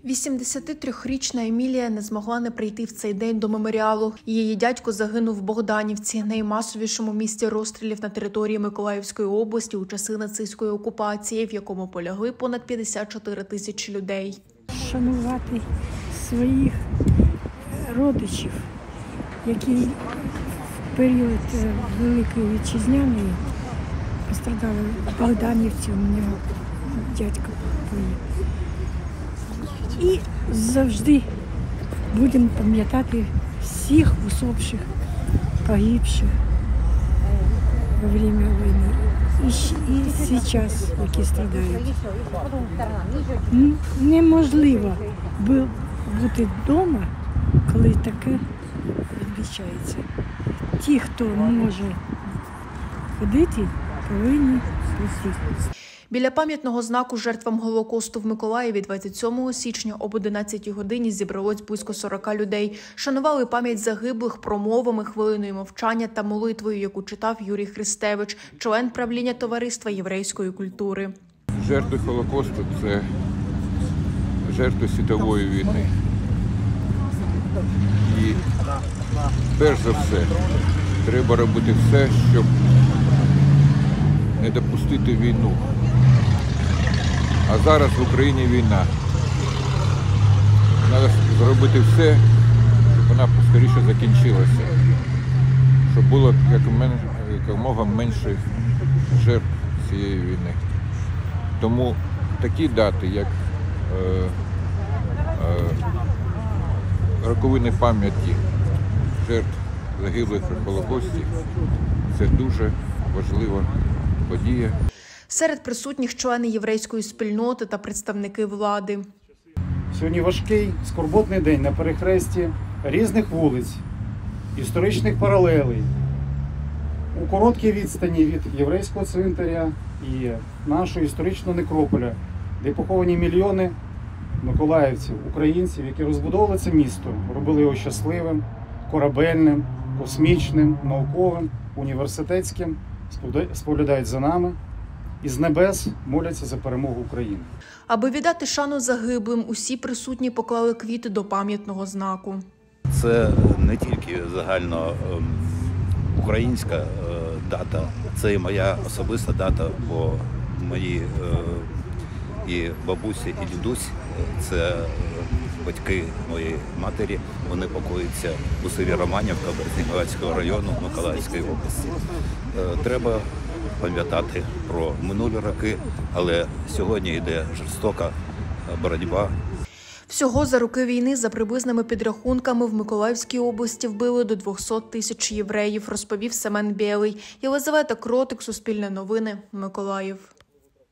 83-річна Емілія не змогла не прийти в цей день до меморіалу. Її дядько загинув в Богданівці, наймасовішому місці розстрілів на території Миколаївської області у часи нацистської окупації, в якому полягли понад 54 тисячі людей. Шанувати своїх родичів, які в період Великої Вітчизняної пострадали в Богданівці, у мене дядько поїв. І завжди будемо пам'ятати всіх усопших, погибших во время війни. І зараз, які страдають. Неможливо бути вдома, коли таке відбувається. Ті, хто може ходити, повинні прийти. Біля пам'ятного знаку жертвам Голокосту в Миколаєві 27 січня об 11 годині зібралось близько 40 людей. Шанували пам'ять загиблих промовами, хвилиною мовчання та молитвою, яку читав Юрій Христевич, член правління Товариства єврейської культури. Жертви Голокосту – це жертви світової війни. І перш за все треба робити все, щоб не допустити війну. А зараз в Україні війна. Треба зробити все, щоб вона скоріше закінчилася. Щоб було якомога менше жертв цієї війни. Тому такі дати, як роковини пам'яті жертв загиблих в Голокості, це дуже важлива подія. Серед присутніх члени єврейської спільноти та представники влади. Сьогодні важкий, скорботний день на перехресті різних вулиць, історичних паралелей. У короткій відстані від єврейського цвинтаря і нашого історичного некрополя, де поховані мільйони миколаївців, українців, які розбудовували це місто, робили його щасливим, корабельним, космічним, науковим, університетським, споглядають за нами і з небес моляться за перемогу України. Аби віддати шану загиблим, усі присутні поклали квіти до пам'ятного знаку. Це не тільки загально українська дата, це і моя особиста дата, бо мої і бабусі, і дідусь – це батьки моєї матері, вони покоїться у селі Романівка Березнігівського району Миколаївської області. Треба пам'ятати про минулі роки, але сьогодні йде жорстока боротьба. Всього за роки війни, за приблизними підрахунками, в Миколаївській області вбили до 200 тисяч євреїв, розповів Семен Білий. Єлизавета Кротик, Суспільне новини, Миколаїв.